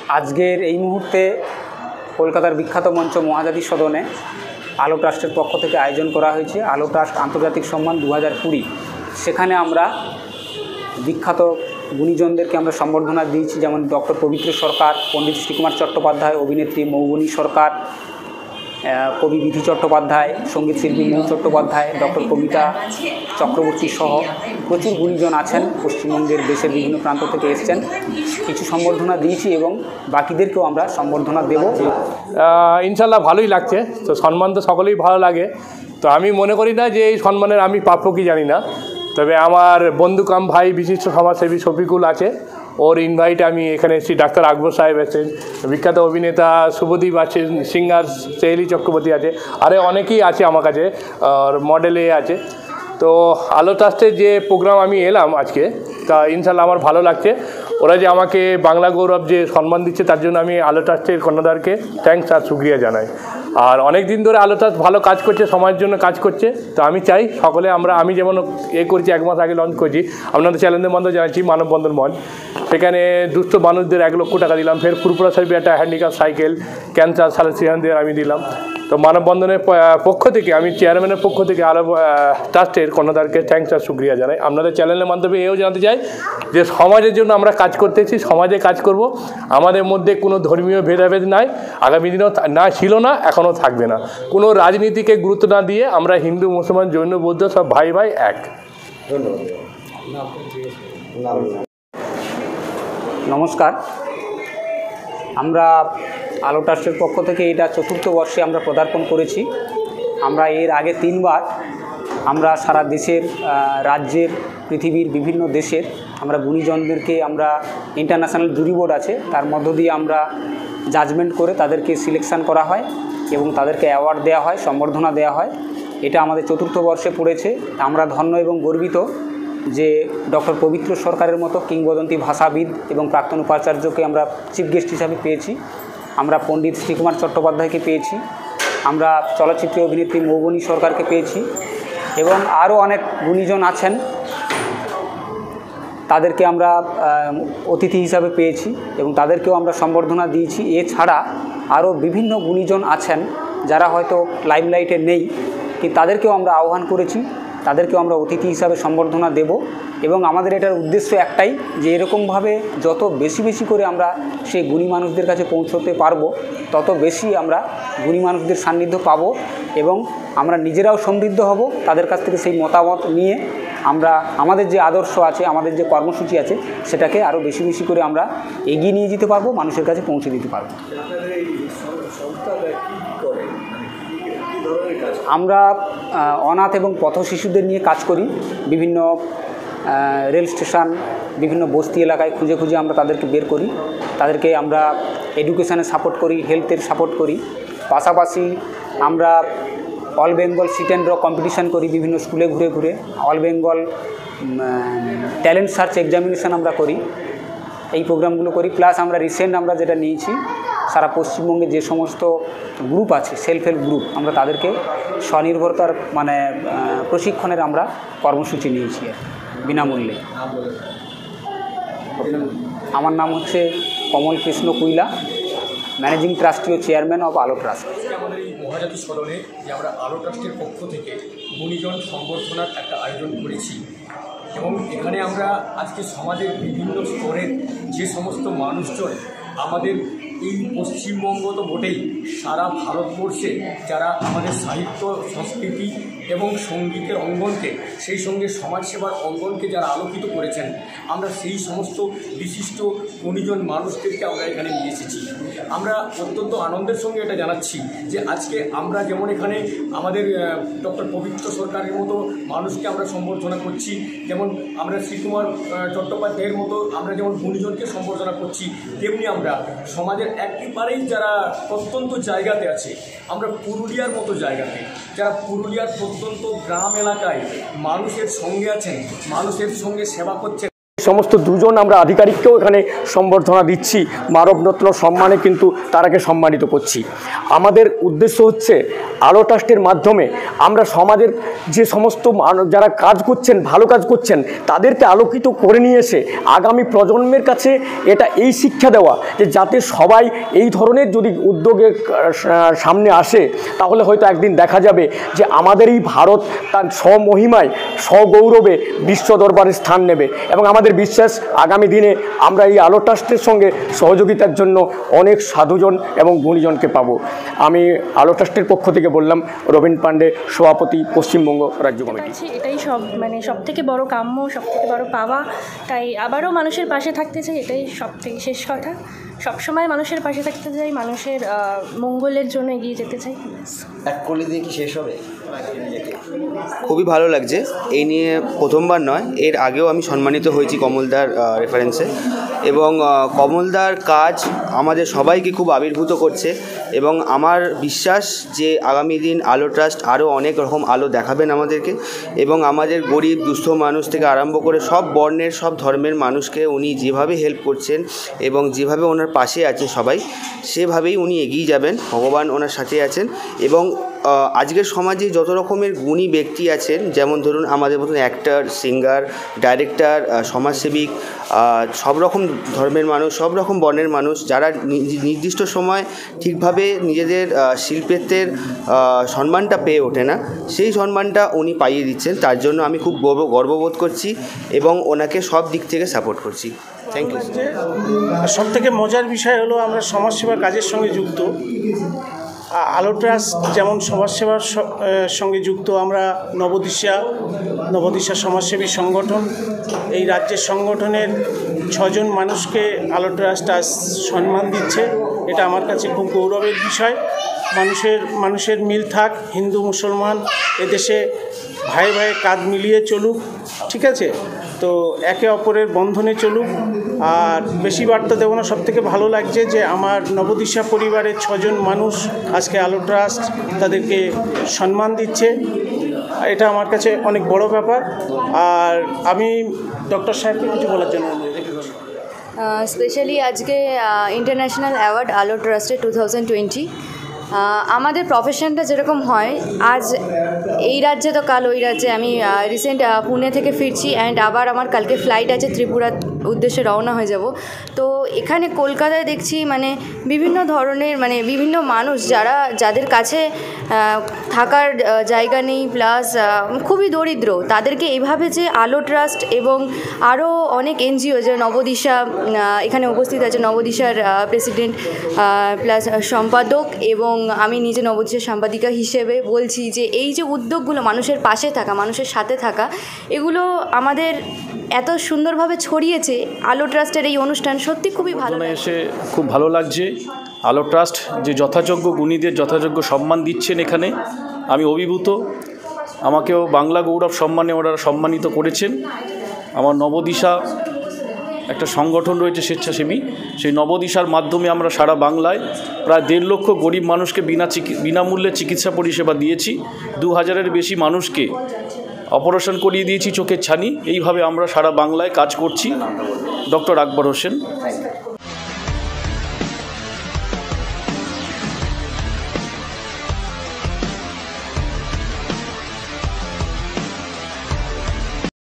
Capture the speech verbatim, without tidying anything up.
আজকের এই মুহূর্তে কলকাতার বিখ্যাত মঞ্চ মহাজাতি সদনে আলো ট্রাস্টের পক্ষ থেকে আয়োজন করা হয়েছে আলো ট্রাস্ট আন্তর্জাতিক সম্মান দু হাজার কুড়ি। সেখানে আমরা বিখ্যাত গুণীজনদেরকে আমরা সম্বর্ধনা দিয়েছি, যেমন ডক্টর পবিত্র সরকার, পণ্ডিত শ্রীকুমার চট্টোপাধ্যায়, অভিনেত্রী মৌবনী সরকার, কবি বিধি চট্টোপাধ্যায়, সঙ্গীত শিল্পী মৌ চট্টোপাধ্যায়, ডক্টর কবিতা চক্রবর্তী সহ প্রচুর গুণীজন আছেন। পশ্চিমবঙ্গের দেশের বিভিন্ন প্রান্ত থেকে এসছেন। কিছু সম্বর্ধনা দিয়েছি এবং বাকিদেরকেও আমরা সম্বর্ধনা দেব। ইনশাল্লাহ ভালোই লাগছে। তো সম্মান তো সকলেই ভালো লাগে। তো আমি মনে করি না যে এই সম্মানের আমি প্রাপ্য কি জানি না, তবে আমার বন্ধু কাম ভাই বিশিষ্ট সমাজসেবী শফিকুল আছে, ওর ইনভাইট আমি এখানে এসেছি। ডাক্তার আকবর সাহেব আছেন, বিখ্যাত অভিনেতা শুভদীপ আছেন, সিঙ্গার সেহেলি চক্রবর্তী আছে, আরে অনেকেই আছে আমার কাছে, আর মডেলে আছে। তো আলো ট্রাস্টের যে প্রোগ্রাম আমি এলাম আজকে, তা ইনশাল্লাহ আমার ভালো লাগছে। ওরা যে আমাকে বাংলা গৌরব যে সম্মান দিচ্ছে, তার জন্য আমি আলো ট্রাস্টের কর্ণধারকে থ্যাঙ্কস আর শুক্রিয়া জানাই। আর অনেক দিন ধরে আলো ট্রাস্ট ভালো কাজ করছে, সমাজের জন্য কাজ করছে। তো আমি চাই সকলে আমরা, আমি যেমন এ করছি, এক মাস আগে লঞ্চ করছি, আপনাদের চ্যানেলের মাধ্যমে জানাচ্ছি মানববন্ধন মঞ্চ। সেখানে দুস্থ মানুষদের এক লক্ষ টাকা দিলাম। ফের ফুরপুরা সাহেব একটা হ্যান্ডিক্যাপ সাইকেল, ক্যান্সার সালেসিয়ানদের আমি দিলাম। তো মানববন্ধনের পক্ষ থেকে, আমি চেয়ারম্যানের পক্ষ থেকে আলো ট্রাস্টের কর্ণধারকে থ্যাঙ্কস আর শুক্রিয়া জানাই। আপনাদের চ্যানেলের মাধ্যমে এও জানাতে চাই যে সমাজের জন্য আমরা কাজ করতেছি, সমাজে কাজ করব। আমাদের মধ্যে কোনো ধর্মীয় ভেদাভেদ নাই, আগামী দিনেও না ছিল না, এখনও থাকবে না। কোনো রাজনীতিকে গুরুত্ব না দিয়ে আমরা হিন্দু, মুসলমান, জৈন, বৌদ্ধ সব ভাই ভাই এক। নমস্কার। আমরা আলো ট্রাস্টের পক্ষ থেকে এটা চতুর্থ বর্ষে আমরা পদার্পণ করেছি। আমরা এর আগে তিনবার আমরা সারা দেশের, রাজ্যের, পৃথিবীর বিভিন্ন দেশের আমরা গুণীজনদেরকে, আমরা ইন্টারন্যাশনাল জুরি বোর্ড আছে, তার মধ্য দিয়ে আমরা জাজমেন্ট করে তাদেরকে সিলেকশান করা হয় এবং তাদেরকে অ্যাওয়ার্ড দেওয়া হয়, সম্বর্ধনা দেওয়া হয়। এটা আমাদের চতুর্থ বর্ষে পড়েছে। আমরা ধন্য এবং গর্বিত যে ডক্টর পবিত্র সরকারের মতো কিংবদন্তি ভাষাবিদ এবং প্রাক্তন উপাচার্যকে আমরা চিফ গেস্ট হিসাবে পেয়েছি। আমরা পণ্ডিত শ্রীকুমার চট্টোপাধ্যায়কে পেয়েছি, আমরা চলচ্চিত্র অভিনেত্রী মৌবনী সরকারকে পেয়েছি এবং আরও অনেক গুণীজন আছেন, তাদেরকে আমরা অতিথি হিসাবে পেয়েছি এবং তাদেরকেও আমরা সম্বর্ধনা দিয়েছি। এছাড়া আরও বিভিন্ন গুণীজন আছেন যারা হয়তো লাইমলাইটে নেই, কিন্তু তাদেরকেও আমরা আহ্বান করেছি, তাদেরকেও আমরা অতিথি হিসাবে সম্বর্ধনা দেব। এবং আমাদের এটার উদ্দেশ্য একটাই, যে এরকমভাবে যত বেশি বেশি করে আমরা সেই গুণী মানুষদের কাছে পৌঁছতে পারবো, তত বেশি আমরা গুণী মানুষদের সান্নিধ্য পাবো এবং আমরা নিজেরাও সমৃদ্ধ হব। তাদের কাছ থেকে সেই মতামত নিয়ে আমরা আমাদের যে আদর্শ আছে, আমাদের যে কর্মসূচি আছে, সেটাকে আরও বেশি বেশি করে আমরা এগিয়ে নিয়ে যেতে পারবো, মানুষের কাছে পৌঁছে দিতে পারবো। আমরা অনাথ এবং পথ শিশুদের নিয়ে কাজ করি। বিভিন্ন রেল স্টেশন, বিভিন্ন বস্তি এলাকায় খুঁজে খুঁজে আমরা তাদেরকে বের করি, তাদেরকে আমরা এডুকেশানে সাপোর্ট করি, হেলথের সাপোর্ট করি। পাশাপাশি আমরা all Bengal sit and draw competition করি বিভিন্ন স্কুলে ঘুরে ঘুরে। All Bengal talent search examination আমরা করি, এই প্রোগ্রামগুলো করি। প্লাস আমরা রিসেন্ট আমরা যেটা নিয়েছি, সারা পশ্চিমবঙ্গে যে সমস্ত গ্রুপ আছে, সেলফ হেল্প গ্রুপ, আমরা তাদেরকে স্বনির্ভরতার মানে প্রশিক্ষণের আমরা কর্মসূচি নিয়েছি বিনামূল্যে। আমার নাম হচ্ছে কমল কৃষ্ণ কুইলা, ম্যানেজিং ট্রাস্টি ও চেয়ারম্যান অফ আলো ট্রাস্ট। আমাদের এই মহাজাতি সদনে যে আমরা আলো ট্রাস্টের পক্ষ থেকে গুণীজন সম্বর্ধনার একটা আয়োজন করেছি এবং এখানে আমরা আজকে সমাজের বিভিন্ন স্তরের যে সমস্ত মানুষজন আমাদের এই পশ্চিমবঙ্গ তো বটেই, সারা ভারতবর্ষে যারা আমাদের সাহিত্য, সংস্কৃতি এবং সঙ্গীতের অঙ্গনকে, সেই সঙ্গে সমাজসেবার অঙ্গনকে যারা আলোকিত করেছেন, আমরা সেই সমস্ত বিশিষ্ট গুণীজন মানুষদেরকে আমরা এখানে নিয়ে এসেছি। আমরা অত্যন্ত আনন্দের সঙ্গে এটা জানাচ্ছি যে আজকে আমরা যেমন এখানে আমাদের ডক্টর পবিত্র সরকারের মতো মানুষকে আমরা সম্বর্ধনা করছি, যেমন আমরা শ্রীকুমার চট্টোপাধ্যায়ের মতো আমরা যেমন গুণীজনকে সম্বর্ধনা করছি, তেমনি আমরা সমাজের একেবারেই যারা প্রত্যন্ত জায়গাতে আছে, আমরা পুরুলিয়ার মতো জায়গাতে, যারা পুরুলিয়ার প্রত্যন্ত গ্রাম এলাকায় মানুষের সঙ্গে আছেন, মানুষের সঙ্গে সেবা করছেন, সমস্ত দুজন আমরা আধিকারিককেও এখানে সম্বর্ধনা দিচ্ছি, মানবরত্ন সম্মানে কিন্তু তারাকে সম্মানিত করছি। আমাদের উদ্দেশ্য হচ্ছে আলো ট্রাস্টের মাধ্যমে আমরা সমাজের যে সমস্ত যারা কাজ করছেন, ভালো কাজ করছেন, তাদেরকে আলোকিত করে নিয়ে এসে আগামী প্রজন্মের কাছে এটা এই শিক্ষা দেওয়া যে যাতে সবাই এই ধরনের যদি উদ্যোগে সামনে আসে, তাহলে হয়তো একদিন দেখা যাবে যে আমাদের এই ভারত তার স্বমহিমায় স্বগৌরবে বিশ্ব দরবারে স্থান নেবে। এবং আমাদের বিশ্বাস আগামী দিনে আমরা এই আলো ট্রাস্টের সঙ্গে সহযোগিতার জন্য অনেক সাধুজন এবং গুণীজনকে পাবো। আমি আলো ট্রাস্টের পক্ষ থেকে বললাম, রবীন পান্ডে, সভাপতি, পশ্চিমবঙ্গ রাজ্য কমিটি। এটাই সব মানে সব থেকে বড় কাম্য, সব থেকে বড় পাওয়া। তাই আবারও মানুষের পাশে থাকতে চাই, এটাই সব থেকে শেষ কথা। সবসময় মানুষের পাশে থাকতে চাই, মানুষের মঙ্গলের জন্য এগিয়ে যেতে চাই। এক কলি দিয়ে কি শেষ হবে? খুবই ভালো লাগছে। এই নিয়ে প্রথমবার নয়, এর আগেও আমি সম্মানিত হয়েছি কমলদার রেফারেন্সে, এবং কমলদার কাজ আমাদের সবাইকে খুব আবির্ভূত করছে। এবং আমার বিশ্বাস যে আগামী দিন আলো ট্রাস্ট আরও অনেক রকম আলো দেখাবেন আমাদেরকে, এবং আমাদের গরিব দুস্থ মানুষ থেকে আরম্ভ করে সব বর্ণের সব ধর্মের মানুষকে উনি যেভাবে হেল্প করছেন এবং যেভাবে ওনার পাশে আছে সবাই, সেভাবেই উনি এগিয়ে যাবেন। ভগবান ওনার সাথে আছেন। এবং আজকের সমাজে যত রকমের গুণী ব্যক্তি আছেন, যেমন ধরুন আমাদের মতন অ্যাক্টর, সিঙ্গার, ডাইরেক্টর, সমাজসেবিক, সব রকম ধর্মের মানুষ, সব রকম বর্ণের মানুষ, যারা নির্দিষ্ট সময় ঠিকভাবে নিজেদের শিল্পের সম্মানটা পেয়ে ওঠে না, সেই সম্মানটা উনি পাইয়ে দিচ্ছেন। তার জন্য আমি খুব গর্ব গর্ববোধ করছি এবং ওনাকে সব দিক থেকে সাপোর্ট করছি। Thank you. সব থেকে মজার বিষয় হলো আমরা সমাজসেবার কাজের সঙ্গে যুক্ত। আলো ট্রাস্ট যেমন সমাজসেবার সঙ্গে যুক্ত, আমরা নবদিশা নবদিশা সমাজসেবী সংগঠন, এই রাজ্যের সংগঠনের ছজন মানুষকে আলো ট্রাস্ট আজ সম্মান দিচ্ছে। এটা আমার কাছে খুব গৌরবের বিষয়। মানুষের মানুষের মিল থাক, হিন্দু মুসলমান এদেশে ভাই ভাই কাঁধ মিলিয়ে চলুক, ঠিক আছে? তো একে অপরের বন্ধনে চলুক। আর বেশি বার্তা দেবো না, সবথেকে ভালো লাগছে যে আমার নবদিশা পরিবারের ছজন মানুষ আজকে আলো ট্রাস্ট তাদেরকে সম্মান দিচ্ছে। এটা আমার কাছে অনেক বড় ব্যাপার। আর আমি ডক্টর সাহেবকে কিছু বলার জন্য স্পেশালি আজকে ইন্টারন্যাশনাল অ্যাওয়ার্ড আলো ট্রাস্টে টু থাউজেন্ড টোয়েন্টি আমাদের প্রফেশনটা যেরকম হয়, আজ এই রাজ্যে তো কাল ওই রাজ্যে। আমি রিসেন্ট পুনে থেকে ফিরছি, অ্যান্ড আবার আমার কালকে ফ্লাইট আছে, ত্রিপুরার উদ্দেশ্যে রওনা হয়ে যাব। তো এখানে কলকাতায় দেখছি মানে বিভিন্ন ধরনের মানে বিভিন্ন মানুষ যারা যাদের কাছে থাকার জায়গা নেই, প্লাস খুবই দরিদ্র, তাদেরকে এইভাবে যে আলো ট্রাস্ট এবং আরও অনেক এনজিও, যে নবদিশা এখানে উপস্থিত আছে, নবদিশার প্রেসিডেন্ট প্লাস সম্পাদক, এবং আমি নিজে নবদিশার সাংবাদিকা হিসেবে বলছি যে এই যে উদ্যোগগুলো, মানুষের পাশে থাকা, মানুষের সাথে থাকা, এগুলো আমাদের এত সুন্দরভাবে ছড়িয়েছে। আলো ট্রাস্টের এই অনুষ্ঠান সত্যি খুবই ভালো, এসে খুব ভালো লাগছে। আলো ট্রাস্ট যে যথাযোগ্য গুণীদের যথাযোগ্য সম্মান দিচ্ছেন এখানে, আমি অভিভূত। আমাকেও বাংলা গৌরব সম্মানে ওরা সম্মানিত করেছেন। আমার নবদিশা একটা সংগঠন রয়েছে স্বেচ্ছাসেবী, সেই নবদিশার মাধ্যমে আমরা সারা বাংলায় প্রায় দেড় লক্ষ গরিব মানুষকে বিনা বিনামূল্যে চিকিৎসা পরিষেবা দিয়েছি। দু হাজারের বেশি মানুষকে অপারেশন করিয়ে দিয়েছি চোখের ছানি। এইভাবে আমরা সারা বাংলায় কাজ করছি। ডক্টর আকবর হোসেন।